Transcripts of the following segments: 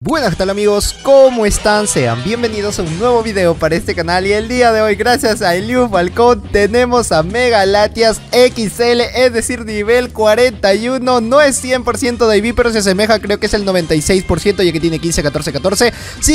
Buenas, ¿qué tal amigos? ¿Cómo están? Sean bienvenidos a un nuevo video para este canal. Y el día de hoy, gracias a Eliud Falcón, tenemos a Mega Latias XL, es decir, nivel 41. No es 100% de IV, pero se asemeja, creo que es el 96%, ya que tiene 15, 14, 14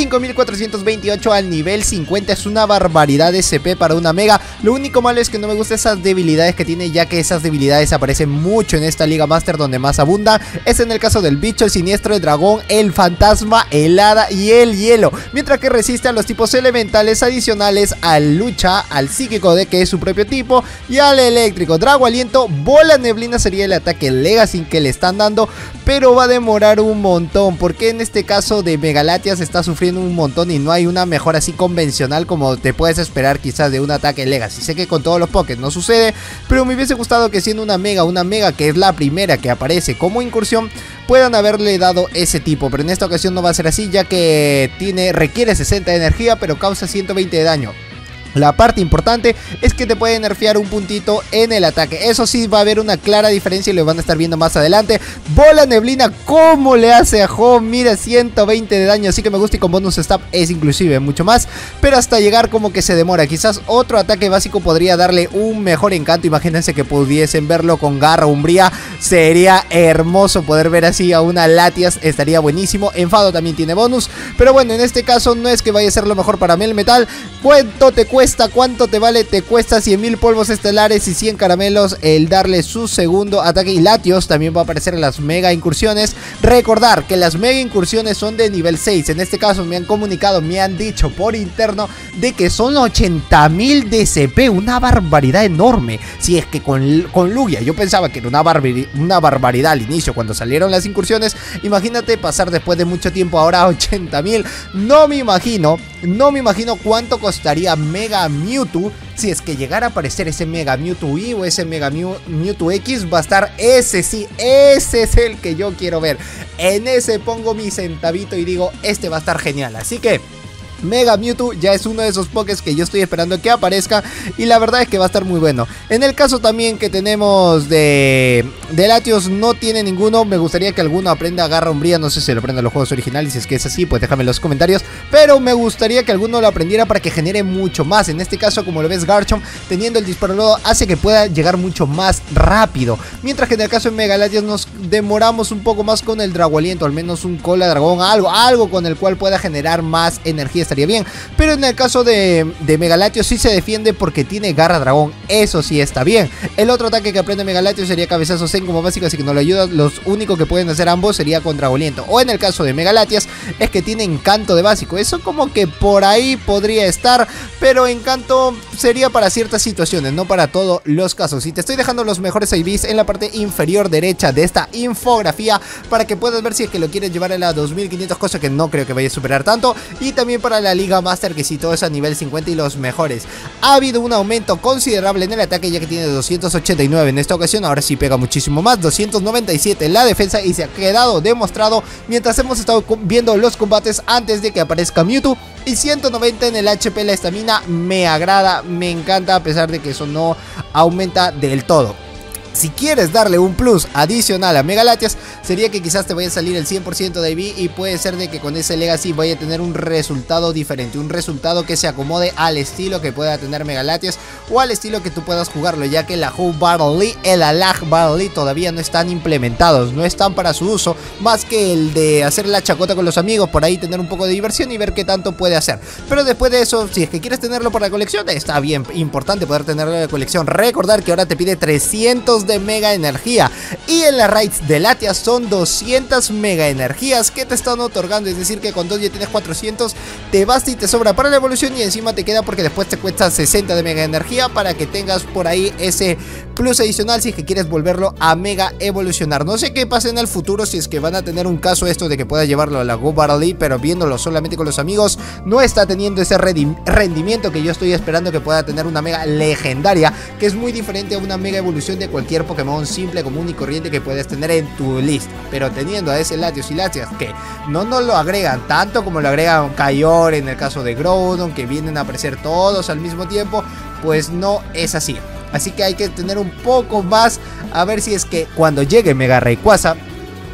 5428 al nivel 50, es una barbaridad de SP para una Mega. Lo único malo es que no me gustan esas debilidades que tiene, ya que esas debilidades aparecen mucho en esta Liga Master, donde más abunda es en el caso del bicho, el siniestro, el dragón, el fantasma, el hada y el hielo, mientras que resiste a los tipos elementales adicionales al lucha, al psíquico, de que es su propio tipo, y al eléctrico. Drago aliento, bola neblina sería el ataque Legacy que le están dando, pero va a demorar un montón, porque en este caso de Mega Latias está sufriendo un montón y no hay una mejora así convencional como te puedes esperar quizás de un ataque Legacy. Sé que con todos los Pokés no sucede, pero me hubiese gustado que siendo una Mega que es la primera que aparece como incursión, puedan haberle dado ese tipo, pero en esta ocasión no va a ser así, ya que requiere 60 de energía pero causa 120 de daño. La parte importante es que te puede nerfear un puntito en el ataque. Eso sí, va a haber una clara diferencia y lo van a estar viendo más adelante. Bola neblina, ¿cómo le hace a Home? Mira, 120 de daño, así que me gusta, y con bonus stab es inclusive mucho más. Pero hasta llegar como que se demora. Quizás otro ataque básico podría darle un mejor encanto. Imagínense que pudiesen verlo con garra umbría. Sería hermoso poder ver así a una Latias, estaría buenísimo. Enfado también tiene bonus, pero bueno, en este caso no es que vaya a ser lo mejor para Melmetal. ¿Cuánto te cuesta? ¿Cuánto te vale? Te cuesta 100.000 polvos estelares y 100 caramelos el darle su segundo ataque. Y Latios también va a aparecer en las mega incursiones. Recordar que las mega incursiones son de nivel 6. En este caso me han comunicado, me han dicho por interno de que son 80.000 de CP. Una barbaridad enorme. Si es que con Lugia yo pensaba que era una barbaridad al inicio cuando salieron las incursiones. Imagínate pasar después de mucho tiempo ahora a 80.000. No me imagino cuánto costaría Mega Mewtwo. Si es que llegara a aparecer ese Mega Mewtwo I o ese Mega Mewtwo X, va a estar ese, sí, ese es el que yo quiero ver. En ese pongo mi centavito y digo, este va a estar genial. Así que Mega Mewtwo ya es uno de esos Pokés que yo estoy esperando que aparezca, y la verdad es que va a estar muy bueno. En el caso también que tenemos de Latios, no tiene ninguno. Me gustaría que alguno aprenda Garra Umbría. No sé si lo aprenda en los juegos originales. Si es que es así, pues déjame en los comentarios. Pero me gustaría que alguno lo aprendiera para que genere mucho más. En este caso, como lo ves, Garchomp teniendo el disparo hace que pueda llegar mucho más rápido. Mientras que en el caso de Mega Latias nos demoramos un poco más con el Drago Aliento. Al menos un Cola Dragón, algo con el cual pueda generar más energía estaría bien. Pero en el caso de Mega Latios sí se defiende porque tiene Garra Dragón. Eso sí está bien. El otro ataque que aprende Mega Latios sería Cabezazo Zen como básico, así que no lo ayuda. Los únicos que pueden hacer ambos sería con Drago Aliento. O en el caso de Mega Latias es que tiene Encanto de básico. Eso como que por ahí podría estar, pero Encanto sería para ciertas situaciones, no para todos los casos. Y te estoy dejando los mejores IVs en la parte inferior derecha de esta infografía para que puedas ver si es que lo quieres llevar a la 2500, cosa que no creo que vaya a superar tanto. Y también para la Liga Master, que si todo es a nivel 50 y los mejores. Ha habido un aumento considerable en el ataque, ya que tiene 289 en esta ocasión. Ahora sí pega muchísimo más, 297 en la defensa, y se ha quedado demostrado mientras hemos estado viendo los combates antes de que aparezca Mewtwo. Y 190 en el HP. La estamina me agrada, me encanta, a pesar de que eso no aumenta del todo. Si quieres darle un plus adicional a Mega Latias, sería que quizás te vaya a salir el 100% de IV, y puede ser de que con ese Legacy vaya a tener un resultado diferente, un resultado que se acomode al estilo que pueda tener Mega Latias o al estilo que tú puedas jugarlo, ya que la Hub Battle League, el Alag Battle League todavía no están implementados, no están para su uso, más que el de hacer la chacota con los amigos, por ahí tener un poco de diversión y ver qué tanto puede hacer. Pero después de eso, si es que quieres tenerlo para la colección, está bien, importante poder tenerlo de colección. Recordar que ahora te pide 300 de mega energía, y en las raids de Latias son 200 mega energías que te están otorgando, es decir que con 2 ya tienes 400, te basta y te sobra para la evolución, y encima te queda porque después te cuesta 60 de mega energía para que tengas por ahí ese plus adicional si es que quieres volverlo a mega evolucionar. No sé qué pasa en el futuro, si es que van a tener un caso esto de que puedas llevarlo a la Go Battle League, pero viéndolo solamente con los amigos no está teniendo ese rendimiento que yo estoy esperando que pueda tener una mega legendaria, que es muy diferente a una mega evolución de cualquier Pokémon simple, común y corriente que puedes tener en tu lista. Pero teniendo a ese Latios y Latias que no nos lo agregan tanto como lo agregan Kyogre en el caso de Groudon, que vienen a aparecer todos al mismo tiempo, pues no es así. Así que hay que tener un poco más, a ver si es que cuando llegue Mega Rayquaza,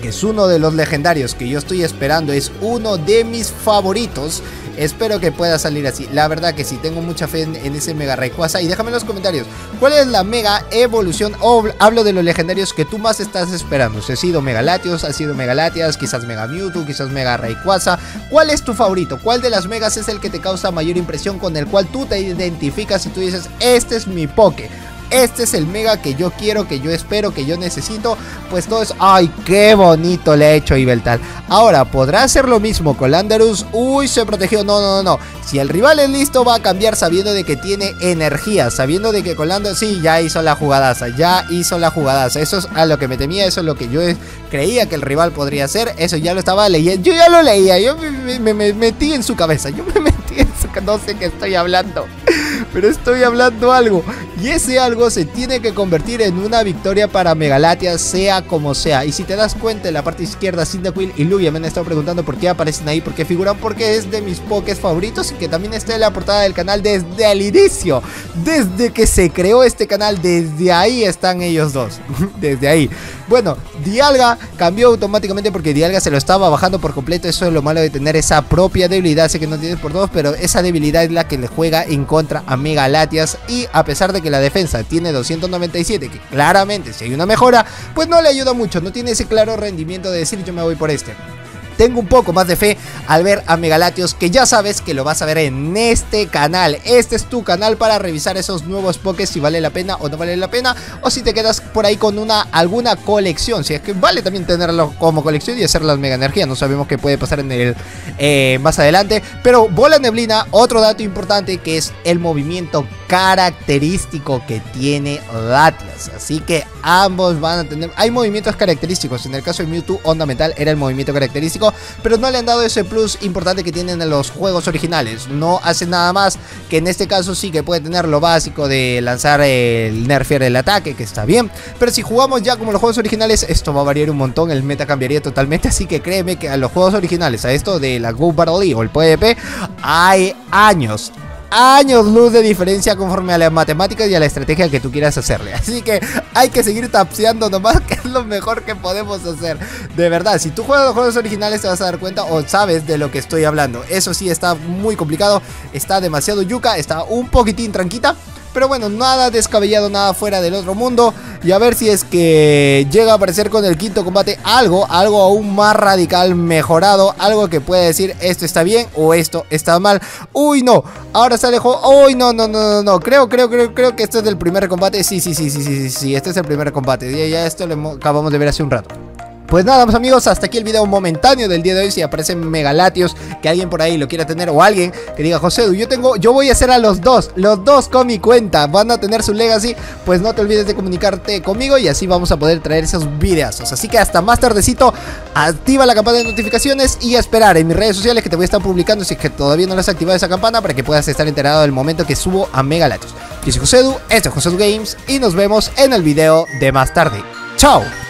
que es uno de los legendarios que yo estoy esperando, es uno de mis favoritos. Espero que pueda salir así. La verdad que sí, tengo mucha fe en ese Mega Rayquaza. Y déjame en los comentarios, ¿cuál es la Mega Evolución? O hablo de los legendarios que tú más estás esperando. Si ha sido Mega Latios, ha sido Mega Latias, quizás Mega Mewtwo, quizás Mega Rayquaza. ¿Cuál es tu favorito? ¿Cuál de las megas es el que te causa mayor impresión, con el cual tú te identificas y tú dices, este es mi Poké? Este es el Mega que yo quiero, que yo espero, que yo necesito. Pues todo eso. ¡Ay, qué bonito le ha hecho Yveltal! Ahora, ¿podrá hacer lo mismo con Landorus? ¡Uy, se protegió! No. Si el rival es listo, va a cambiar sabiendo de que tiene energía. Sabiendo de que con Landorus, sí, ya hizo la jugadaza. Eso es a lo que me temía. Eso es lo que yo creía que el rival podría hacer. Eso ya lo estaba leyendo. Yo ya lo leía. Yo me metí en su cabeza. No sé qué estoy hablando, pero estoy hablando algo. Y ese algo se tiene que convertir en una victoria para Mega Latias, sea como sea. Y si te das cuenta, en la parte izquierda, Cyndaquil y Lugia me han estado preguntando por qué aparecen ahí, por qué figuran, porque es de mis Pokés favoritos y que también está en la portada del canal desde el inicio. Desde que se creó este canal, desde ahí están ellos dos. Desde ahí. Bueno, Dialga cambió automáticamente porque Dialga se lo estaba bajando por completo. Eso es lo malo de tener esa propia debilidad. Sé que no tienes por dos, pero esa debilidad es la que le juega en contra a Mega Latias. Y a pesar de que la defensa tiene 297, que claramente si hay una mejora, pues no le ayuda mucho. No tiene ese claro rendimiento de decir yo me voy por este. Tengo un poco más de fe al ver a Mega Latios, que ya sabes que lo vas a ver en este canal. Este es tu canal para revisar esos nuevos Pokés, si vale la pena o no vale la pena, o si te quedas por ahí con alguna colección. Si es que vale también tenerlo como colección y hacer las Mega Energía. No sabemos qué puede pasar en el más adelante. Pero Bola Neblina, otro dato importante, que es el movimiento característico que tiene Latias. Así que ambos van a tener... Hay movimientos característicos. En el caso de Mewtwo, Onda Mental era el movimiento característico, pero no le han dado ese plus importante que tienen en los juegos originales. No hace nada más, que en este caso sí que puede tener lo básico de lanzar el nerfear el ataque, que está bien. Pero si jugamos ya como los juegos originales, esto va a variar un montón, el meta cambiaría totalmente. Así que créeme que a los juegos originales, a esto de la Go Battle League o el PvP, hay años luz de diferencia conforme a las matemáticas y a la estrategia que tú quieras hacerle. Así que hay que seguir tapseando nomás, que es lo mejor que podemos hacer. De verdad, si tú juegas los juegos originales te vas a dar cuenta o sabes de lo que estoy hablando. Eso sí, está muy complicado, está demasiado yuca, está un poquitín tranquita. Pero bueno, nada descabellado, nada fuera del otro mundo. Y a ver si es que llega a aparecer con el quinto combate algo aún más radical, mejorado. Algo que puede decir esto está bien o esto está mal. Uy, no, ahora se alejó. Uy, no. Creo que este es el primer combate. Sí, este es el primer combate. Ya esto lo acabamos de ver hace un rato. Pues nada, amigos, hasta aquí el video momentáneo del día de hoy. Si aparecen Mega Latios, que alguien por ahí lo quiera tener, o alguien que diga, Josedu, yo voy a hacer a los dos con mi cuenta, van a tener su legacy, pues no te olvides de comunicarte conmigo y así vamos a poder traer esos videazos. Así que hasta más tardecito, activa la campana de notificaciones y a esperar en mis redes sociales, que te voy a estar publicando si es que todavía no le has activado esa campana, para que puedas estar enterado del momento que subo a Mega Latios. Yo soy Josedu, esto es Josedu Games y nos vemos en el video de más tarde. ¡Chao!